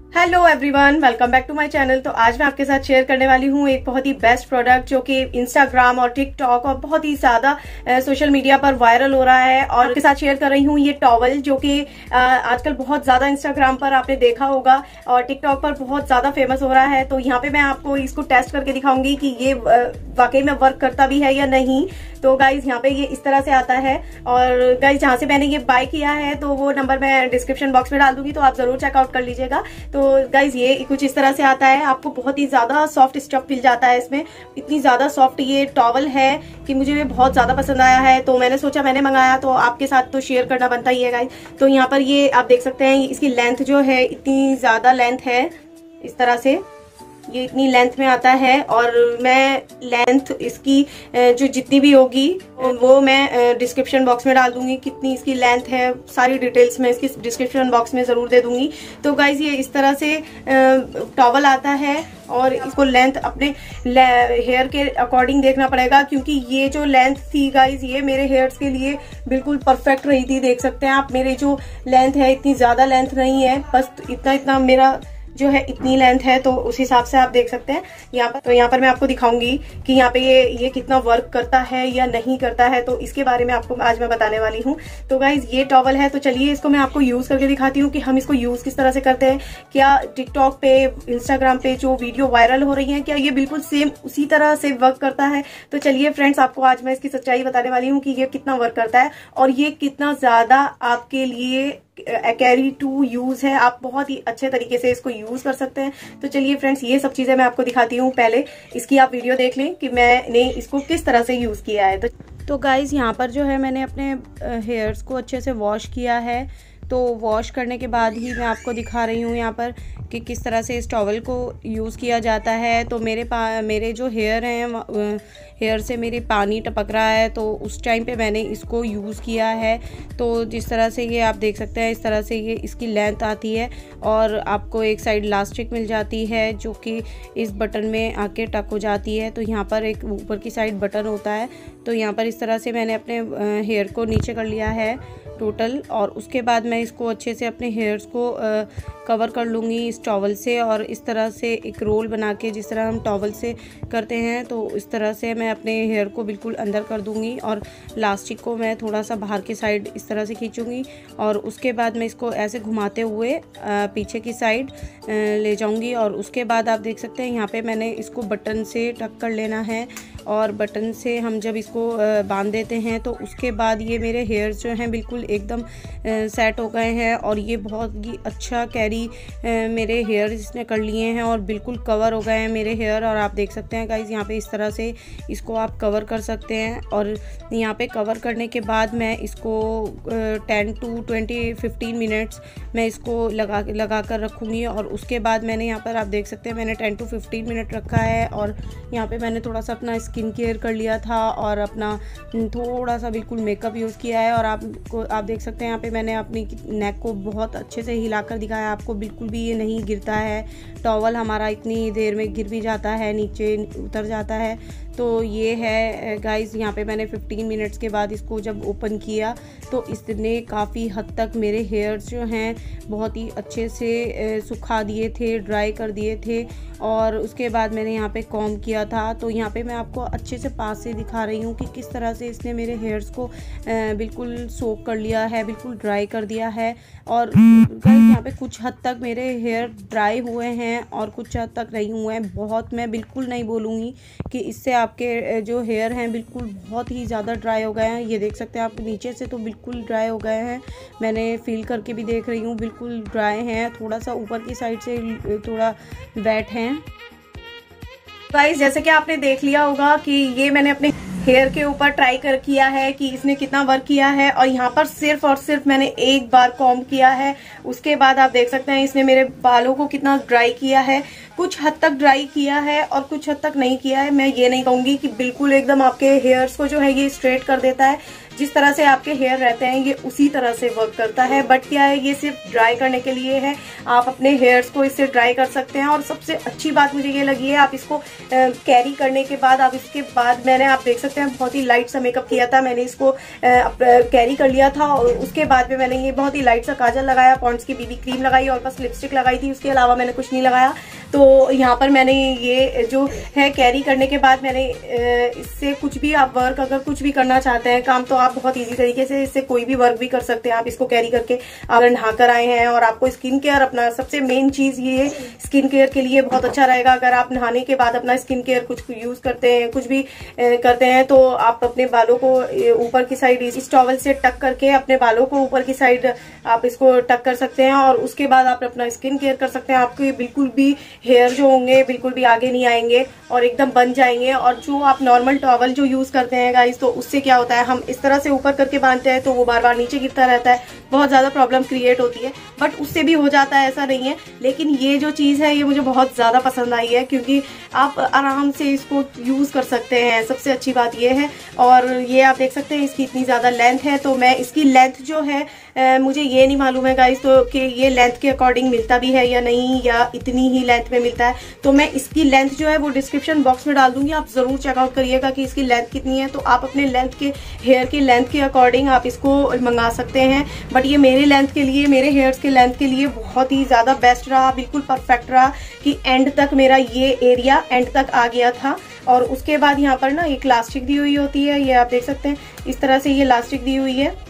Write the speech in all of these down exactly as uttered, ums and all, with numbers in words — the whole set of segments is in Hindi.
Hello everyone, welcome back to my channel. तो आज मैं आपके साथ शेयर करने वाली हूँ एक बहुत ही बेस्ट प्रोडक्ट जो कि इंस्टाग्राम और टिकटॉक और बहुत ही ज्यादा सोशल मीडिया पर वायरल हो रहा है। और आपके साथ शेयर कर रही हूँ ये टॉवल जो कि आजकल बहुत ज्यादा इंस्टाग्राम पर आपने देखा होगा और टिकटॉक पर बहुत ज्यादा फेमस हो रहा है। तो यहाँ पे मैं आपको इसको टेस्ट करके दिखाऊंगी कि ये वाकई में वर्क करता भी है या नहीं। तो गाइज यहाँ पे ये इस तरह से आता है और गाइज जहाँ से मैंने ये बाय किया है तो वो नंबर मैं डिस्क्रिप्शन बॉक्स में डाल दूंगी, तो आप जरूर चेकआउट कर लीजिएगा। तो गाइज ये कुछ इस तरह से आता है, आपको बहुत ही ज्यादा सॉफ्ट स्टफ मिल जाता है इसमें। इतनी ज्यादा सॉफ्ट ये टॉवल है कि मुझे ये बहुत ज्यादा पसंद आया है, तो मैंने सोचा मैंने मंगाया तो आपके साथ तो शेयर करना बनता ही है गाइज। तो यहाँ पर ये आप देख सकते हैं इसकी लेंथ जो है इतनी ज्यादा लेंथ है, इस तरह से ये इतनी लेंथ में आता है। और मैं लेंथ इसकी जो जितनी भी होगी वो मैं डिस्क्रिप्शन बॉक्स में डाल दूंगी, कितनी इसकी लेंथ है सारी डिटेल्स मैं इसकी डिस्क्रिप्शन बॉक्स में जरूर दे दूंगी। तो गाइज ये इस तरह से टॉवल आता है और इसको लेंथ अपने हेयर के अकॉर्डिंग देखना पड़ेगा, क्योंकि ये जो लेंथ थी गाइज ये मेरे हेयर्स के लिए बिल्कुल परफेक्ट रही थी। देख सकते हैं आप मेरे जो लेंथ है इतनी ज्यादा लेंथ नहीं है, बस इतना इतना मेरा जो है इतनी लेंथ है, तो उस हिसाब से आप देख सकते हैं यहाँ पर। तो यहाँ पर मैं आपको दिखाऊंगी कि यहाँ पे ये ये कितना वर्क करता है या नहीं करता है, तो इसके बारे में आपको आज मैं बताने वाली हूँ। तो गाइज ये टॉवल है, तो चलिए इसको मैं आपको यूज करके दिखाती हूँ कि हम इसको यूज किस तरह से करते हैं। क्या टिकटॉक पे, इंस्टाग्राम पे जो वीडियो वायरल हो रही है क्या ये बिल्कुल सेम उसी तरह से वर्क करता है। तो चलिए फ्रेंड्स, आपको आज मैं इसकी सच्चाई बताने वाली हूँ कि ये कितना वर्क करता है और ये कितना ज्यादा आपके लिए कैरी टू यूज है। आप बहुत ही अच्छे तरीके से इसको यूज कर सकते हैं। तो चलिए फ्रेंड्स, ये सब चीजें मैं आपको दिखाती हूँ। पहले इसकी आप वीडियो देख लें कि मैंने इसको किस तरह से यूज किया है। तो तो गाइज यहाँ पर जो है मैंने अपने हेयर्स को अच्छे से वॉश किया है। तो वॉश करने के बाद ही मैं आपको दिखा रही हूँ यहाँ पर कि किस तरह से इस टॉवल को यूज़ किया जाता है। तो मेरे पा मेरे जो हेयर हैं, हेयर से मेरे पानी टपक रहा है, तो उस टाइम पे मैंने इसको यूज़ किया है। तो जिस तरह से ये आप देख सकते हैं, इस तरह से ये इसकी लेंथ आती है और आपको एक साइड इलास्टिक मिल जाती है जो कि इस बटन में आके टक हो जाती है। तो यहाँ पर एक ऊपर की साइड बटन होता है, तो यहाँ पर इस तरह से मैंने अपने हेयर को नीचे कर लिया है टोटल। और उसके बाद मैं इसको अच्छे से अपने हेयर्स को आ, कवर कर लूँगी इस टॉवल से, और इस तरह से एक रोल बना के जिस तरह हम टॉवल से करते हैं, तो इस तरह से मैं अपने हेयर को बिल्कुल अंदर कर दूँगी और लास्टिक को मैं थोड़ा सा बाहर की साइड इस तरह से खींचूँगी। और उसके बाद मैं इसको ऐसे घुमाते हुए आ, पीछे की साइड ले जाऊँगी। और उसके बाद आप देख सकते हैं यहाँ पे मैंने इसको बटन से टक कर लेना है, और बटन से हम जब इसको बांध देते हैं तो उसके बाद ये मेरे हेयर्स जो हैं बिल्कुल एकदम सेट हो गए हैं और ये बहुत ही अच्छा कैरी मेरे हेयर इसने कर लिए हैं और बिल्कुल कवर हो गए हैं मेरे हेयर। और आप देख सकते हैं गाइज यहाँ पे इस तरह से इसको आप कवर कर सकते हैं। और यहाँ पे कवर करने के बाद मैं इसको ten to twenty fifteen minutes मैं इसको लगा लगा कर रखूँगी। और उसके बाद मैंने यहाँ पर आप देख सकते हैं मैंने टेन टू फिफ्टीन मिनट रखा है। और यहाँ पे मैंने थोड़ा सा अपना स्किन केयर कर लिया था और अपना थोड़ा सा बिल्कुल मेकअप यूज़ किया है। और आपको आप देख सकते हैं यहाँ पे मैंने अपनी नेक को बहुत अच्छे से हिलाकर दिखाया आपको, बिल्कुल भी ये नहीं गिरता है। टॉवल हमारा इतनी देर में गिर भी जाता है, नीचे उतर जाता है। तो ये है गाइज़, यहाँ पे मैंने फिफ्टीन मिनट्स के बाद इसको जब ओपन किया तो इसने काफ़ी हद तक मेरे हेयर्स जो हैं बहुत ही अच्छे से सुखा दिए थे, ड्राई कर दिए थे। और उसके बाद मैंने यहाँ पे कॉम्ब किया था। तो यहाँ पे मैं आपको अच्छे से पास से दिखा रही हूँ कि किस तरह से इसने मेरे हेयर्स को बिल्कुल सोक कर लिया है, बिल्कुल ड्राई कर दिया है। और गाइस यहाँ पे कुछ हद तक मेरे हेयर ड्राई हुए हैं और कुछ हद तक नहीं हुए हैं। बहुत मैं बिल्कुल नहीं बोलूँगी कि इससे आपके जो हेयर हैं बिल्कुल बहुत ही ज़्यादा ड्राई हो गए हैं। ये देख सकते हैं आप नीचे से तो बिल्कुल ड्राई हो गए हैं, मैंने फील करके भी देख रही हूँ बिल्कुल ड्राई हैं, थोड़ा सा ऊपर की साइड से थोड़ा वेट हैं। गाइस जैसे कि आपने देख लिया होगा कि ये मैंने अपने हेयर के ऊपर ट्राई कर किया है कि इसने कितना वर्क किया है। और यहाँ पर सिर्फ और सिर्फ मैंने एक बार कॉम्ब किया है, उसके बाद आप देख सकते हैं इसने मेरे बालों को कितना ड्राई किया है। कुछ हद तक ड्राई किया है और कुछ हद तक नहीं किया है। मैं ये नहीं कहूंगी कि बिल्कुल एकदम आपके हेयर्स को जो है ये स्ट्रेट कर देता है। जिस तरह से आपके हेयर रहते हैं ये उसी तरह से वर्क करता है। बट क्या है, ये सिर्फ ड्राई करने के लिए है, आप अपने हेयर्स को इससे ड्राई कर सकते हैं। और सबसे अच्छी बात मुझे ये लगी है, आप इसको कैरी करने के बाद आप इसके बाद मैंने आप देख सकते हैं बहुत ही लाइट सा मेकअप किया था, मैंने इसको कैरी कर लिया था और उसके बाद में मैंने ये बहुत ही लाइट सा काजल लगाया, पॉन्ड्स की बीबी क्रीम लगाई और बस लिपस्टिक लगाई थी, उसके अलावा मैंने कुछ नहीं लगाया। तो यहाँ पर मैंने ये जो है कैरी करने के बाद मैंने इससे कुछ भी आप वर्क अगर कुछ भी करना चाहते हैं काम, तो आप बहुत इजी तरीके से इससे कोई भी वर्क भी कर सकते हैं। आप इसको कैरी करके अगर नहाकर आए हैं और आपको स्किन केयर, अपना सबसे मेन चीज ये स्किन केयर के लिए बहुत अच्छा रहेगा। अगर आप नहाने के बाद अपना स्किन केयर कुछ यूज करते हैं, कुछ भी करते हैं, तो आप अपने बालों को ऊपर की साइड इस टॉवल से टक करके अपने बालों को ऊपर की साइड आप इसको टक कर सकते हैं और उसके बाद आप अपना स्किन केयर कर सकते हैं। आपके बिल्कुल भी हेयर जो होंगे बिल्कुल भी आगे नहीं आएंगे और एकदम बन जाएंगे। और जो आप नॉर्मल टॉवल जो यूज करते हैं गाइस, तो उससे क्या होता है, हम इस तरह से ऊपर करके बांधते हैं तो वो बार बार नीचे गिरता रहता है, बहुत ज्यादा प्रॉब्लम क्रिएट होती है। बट उससे भी हो जाता है, ऐसा नहीं है। लेकिन ये जो चीज है ये मुझे बहुत ज्यादा पसंद आई है क्योंकि आप आराम से इसको यूज कर सकते हैं, सबसे अच्छी बात ये है। और ये आप देख सकते हैं इसकी इतनी ज्यादा लेंथ है, तो मैं इसकी लेंथ जो है आ, मुझे ये नहीं मालूम है गाइस तो कि ये लेंथ के अकॉर्डिंग मिलता भी है या नहीं, या इतनी ही लेंथ में मिलता है। तो मैं इसकी लेंथ जो है वो डिस्क्रिप्शन बॉक्स में डाल दूंगी, आप जरूर चेकआउट करिएगा कि इसकी लेंथ कितनी है। तो आप अपने लेंथ के हेयर की लेंथ के अकॉर्डिंग आप इसको मंगा सकते हैं। बट ये मेरे लेंथ के लिए, मेरे हेयर्स के लेंथ के लिए बहुत ही ज्यादा बेस्ट रहा, बिल्कुल परफेक्ट रहा कि एंड तक मेरा ये एरिया एंड तक आ गया था। और उसके बाद यहाँ पर ना एक लास्टिक दी हुई होती है, ये आप देख सकते हैं इस तरह से ये लास्टिक दी हुई है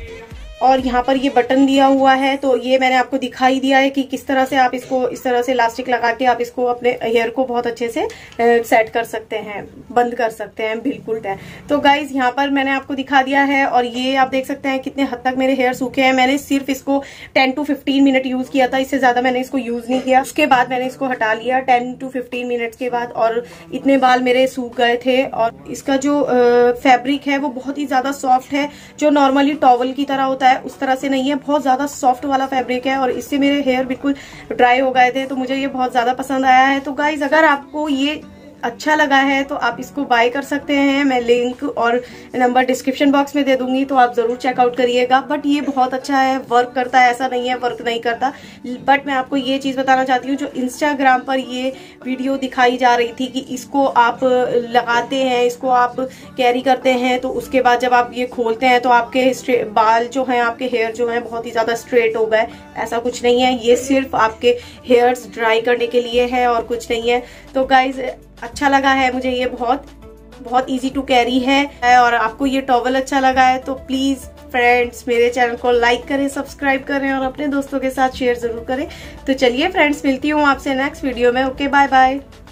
और यहाँ पर ये बटन दिया हुआ है। तो ये मैंने आपको दिखाई दिया है कि किस तरह से आप इसको इस तरह से इलास्टिक लगा के आप इसको अपने हेयर को बहुत अच्छे से सेट कर सकते हैं, बंद कर सकते हैं बिल्कुल है। तो गाइज यहाँ पर मैंने आपको दिखा दिया है और ये आप देख सकते हैं कितने हद तक मेरे हेयर सूखे हैं। मैंने सिर्फ इसको ten to fifteen minute use किया था, इससे ज्यादा मैंने इसको यूज नहीं किया। उसके बाद मैंने इसको हटा लिया टेन टू फिफ्टीन मिनट्स के बाद और इतने बाल मेरे सूख गए थे। और इसका जो फैब्रिक है वो बहुत ही ज्यादा सॉफ्ट है, जो नॉर्मली टॉवल की तरह होता है उस तरह से नहीं है, बहुत ज्यादा सॉफ्ट वाला फैब्रिक है और इससे मेरे हेयर बिल्कुल ड्राई हो गए थे। तो मुझे ये बहुत ज्यादा पसंद आया है। तो गाइज अगर आपको ये अच्छा लगा है तो आप इसको बाय कर सकते हैं, मैं लिंक और नंबर डिस्क्रिप्शन बॉक्स में दे दूंगी, तो आप जरूर चेकआउट करिएगा। बट ये बहुत अच्छा है, वर्क करता है, ऐसा नहीं है वर्क नहीं करता। बट मैं आपको ये चीज बताना चाहती हूँ, जो इंस्टाग्राम पर ये वीडियो दिखाई जा रही थी कि इसको आप लगाते हैं, इसको आप कैरी करते हैं, तो उसके बाद जब आप ये खोलते हैं तो आपके बाल जो हैं, आपके हेयर जो हैं बहुत ही ज्यादा स्ट्रेट हो गए, ऐसा कुछ नहीं है। ये सिर्फ आपके हेयर्स ड्राई करने के लिए है और कुछ नहीं है। तो गाइज अच्छा लगा है मुझे, ये बहुत बहुत इजी टू कैरी है। और आपको ये टॉवल अच्छा लगा है तो प्लीज फ्रेंड्स मेरे चैनल को लाइक करें, सब्सक्राइब करें और अपने दोस्तों के साथ शेयर जरूर करें। तो चलिए फ्रेंड्स, मिलती हूँ आपसे नेक्स्ट वीडियो में। Okay, bye bye.